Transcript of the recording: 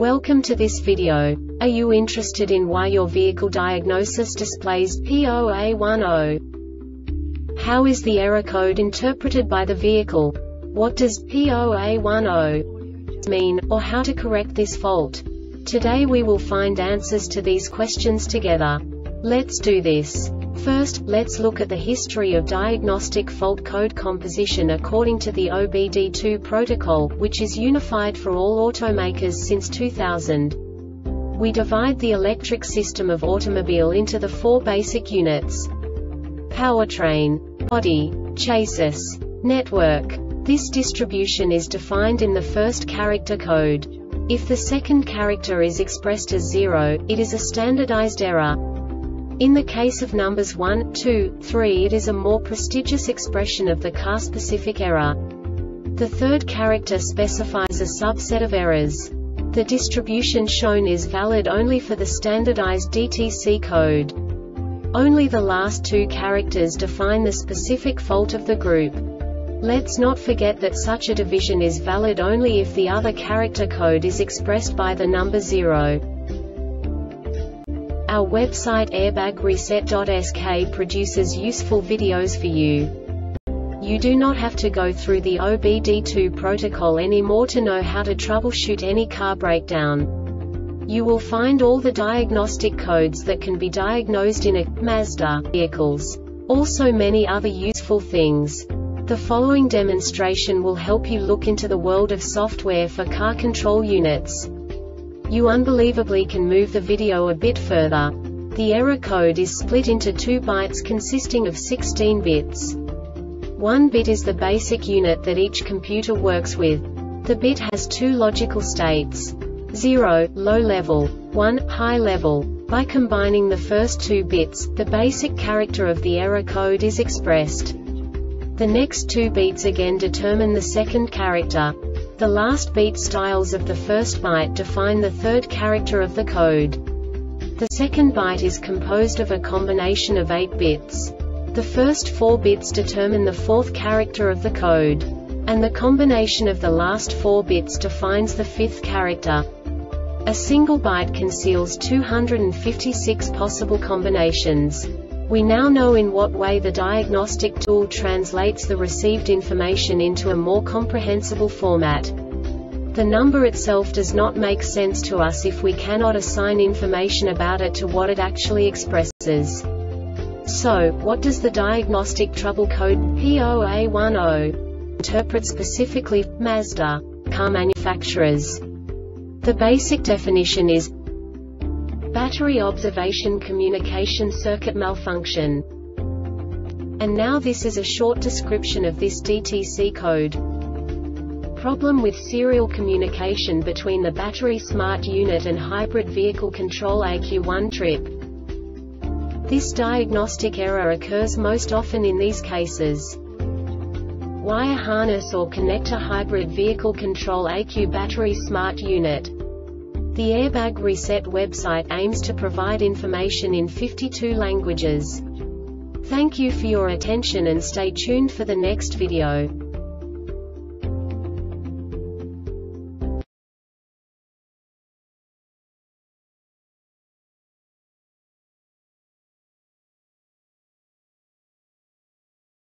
Welcome to this video. Are you interested in why your vehicle diagnosis displays P0A10? How is the error code interpreted by the vehicle? What does P0A10 mean, or how to correct this fault? Today we will find answers to these questions together. Let's do this. First, let's look at the history of diagnostic fault code composition according to the OBD2 protocol, which is unified for all automakers since 2000. We divide the electric system of automobile into the four basic units: powertrain, body, chassis, network. This distribution is defined in the first character code. If the second character is expressed as 0, it is a standardized error. In the case of numbers 1, 2, 3, it is a more prestigious expression of the car-specific error. The third character specifies a subset of errors. The distribution shown is valid only for the standardized DTC code. Only the last two characters define the specific fault of the group. Let's not forget that such a division is valid only if the other character code is expressed by the number 0. Our website airbagreset.sk produces useful videos for you. You do not have to go through the OBD2 protocol anymore to know how to troubleshoot any car breakdown. You will find all the diagnostic codes that can be diagnosed in a Mazda vehicles. Also many other useful things. The following demonstration will help you look into the world of software for car control units. You unbelievably can move the video a bit further. The error code is split into 2 bytes consisting of 16 bits. 1 bit is the basic unit that each computer works with. The bit has 2 logical states: 0, low level, 1, high level. By combining the first 2 bits, the basic character of the error code is expressed. The next 2 beats again determine the second character. The last beat styles of the first byte define the third character of the code. The second byte is composed of a combination of 8 bits. The first 4 bits determine the fourth character of the code. And the combination of the last 4 bits defines the fifth character. A single byte conceals 256 possible combinations. We now know in what way the diagnostic tool translates the received information into a more comprehensible format. The number itself does not make sense to us if we cannot assign information about it to what it actually expresses. So, what does the diagnostic trouble code P0A10 interpret specifically for Mazda car manufacturers? The basic definition is battery observation communication circuit malfunction. And now this is a short description of this DTC code. Problem with serial communication between the battery smart unit and hybrid vehicle control ECU1 trip. This diagnostic error occurs most often in these cases: wire harness or connector hybrid vehicle control ECU battery smart unit. The Airbag Reset website aims to provide information in 52 languages. Thank you for your attention and stay tuned for the next video.